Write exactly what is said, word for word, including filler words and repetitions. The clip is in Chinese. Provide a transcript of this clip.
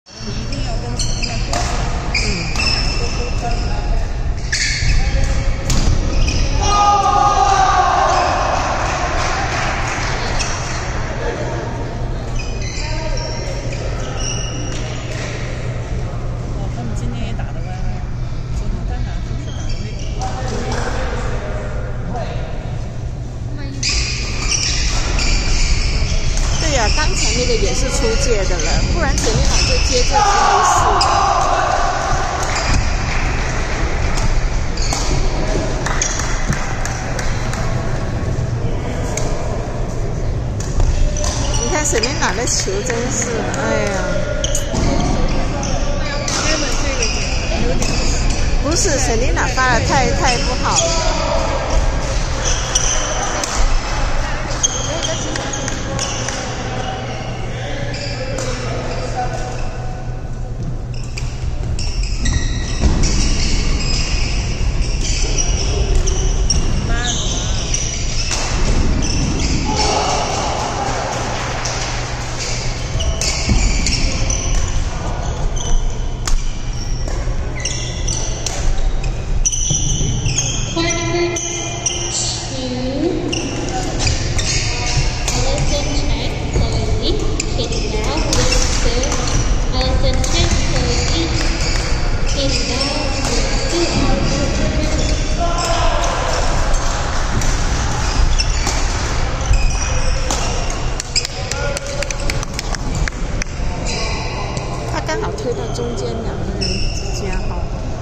你一定要跟前面沟通，嗯，多沟通。哦，他们今天也打得歪歪，昨天单打是不是打得那个？ 对呀、啊，刚才那个也是出界的了，不然简历哪就接这次没事。你看沈琳娜的球真是，哎呀！ 接的这个也有点不是沈琳娜发的太太不好了。他刚好推到中间，两个人之间哈。